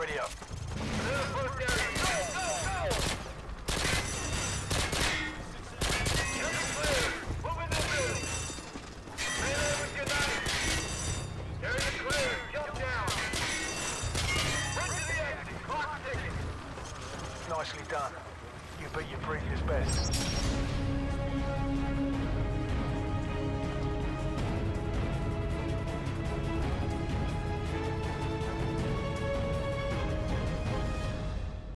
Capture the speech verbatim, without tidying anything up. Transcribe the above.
Ready up. Nicely done. You beat your previous best.